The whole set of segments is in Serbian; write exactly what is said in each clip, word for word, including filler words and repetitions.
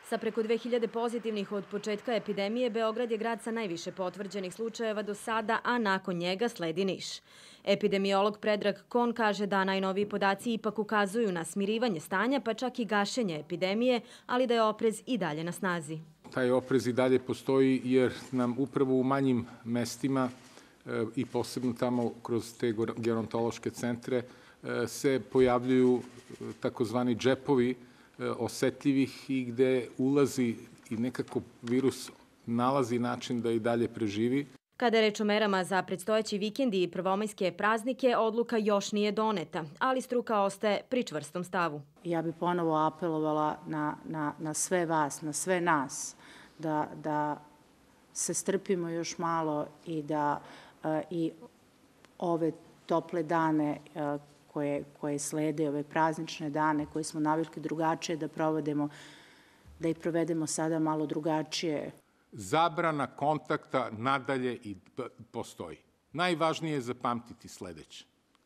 Sa preko dve hiljade pozitivnih od početka epidemije, Beograd je grad sa najviše potvrđenih slučajeva do sada, a nakon njega sledi Niš. Epidemiolog Predrag Kon kaže da najnoviji podaci ipak ukazuju na smirivanje stanja, pa čak i gašenje epidemije, ali da je oprez i dalje na snazi. Taj oprez i dalje postoji jer nam upravo u manjim mestima i posebno tamo kroz te gerontološke centre se pojavljuju takozvani džepovi osetljivih i gde ulazi i nekako virus nalazi način da i dalje preživi. Kada je reč o merama za predstojeći vikend i prvomajske praznike, odluka još nije doneta, ali struka ostaje pri čvrstom stavu. Ja bih ponovo apelovala na, na, na sve vas, na sve nas, da, da se strpimo još malo i da a, i ove tople dane a, koje, koje slede, ove praznične dane koje smo navikli drugačije da provodimo, da ih provedemo sada malo drugačije. Zabrana kontakta nadalje i postoji. Najvažnije je zapamtiti sledeće.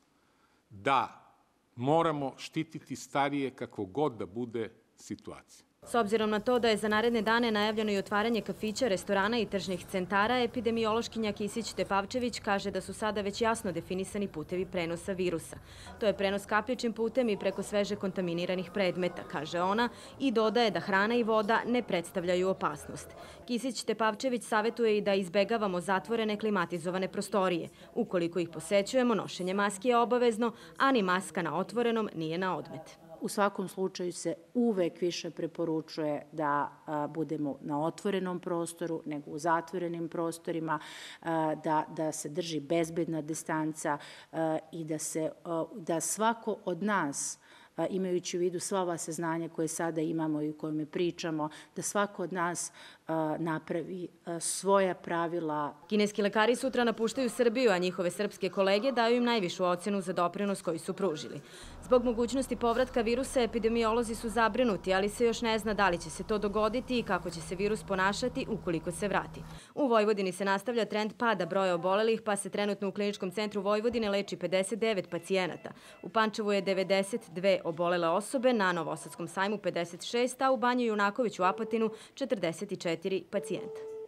Da moramo štititi starije kako god da bude situacija. S obzirom na to da je za naredne dane najavljeno i otvaranje kafića, restorana i tržnih centara, epidemiološkinja Kisić-Tepavčević kaže da su sada već jasno definisani putevi prenosa virusa. To je prenos kapljičim putem i preko sveže kontaminiranih predmeta, kaže ona, i dodaje da hrana i voda ne predstavljaju opasnost. Kisić-Tepavčević savetuje i da izbegavamo zatvorene klimatizovane prostorije. Ukoliko ih posećujemo, nošenje maske je obavezno, a ni maska na otvorenom nije na odmet. U svakom slučaju se uvek više preporučuje da a, budemo na otvorenom prostoru nego u zatvorenim prostorima, a, da, da se drži bezbedna distanca a, i da, se, a, da svako od nas, a, imajući u vidu sva ova saznanja koje sada imamo i o kojima pričamo, da svako od nas a, napravi a, svoja pravila. Kineski lekari sutra napuštaju Srbiju, a njihove srpske kolege daju im najvišu ocenu za doprinos koji su pružili. Zbog mogućnosti povratka virusa, epidemiolozi su zabrinuti, ali se još ne zna da li će se to dogoditi i kako će se virus ponašati ukoliko se vrati. U Vojvodini se nastavlja trend pada broja obolelih, pa se trenutno u Kliničkom centru Vojvodine leči pedeset devet pacijenata. U Pančevu je devedeset dve obolele osobe, na Novosadskom sajmu pedeset šest, a u Banji Junaković u Apatinu četrdeset četiri pacijenta.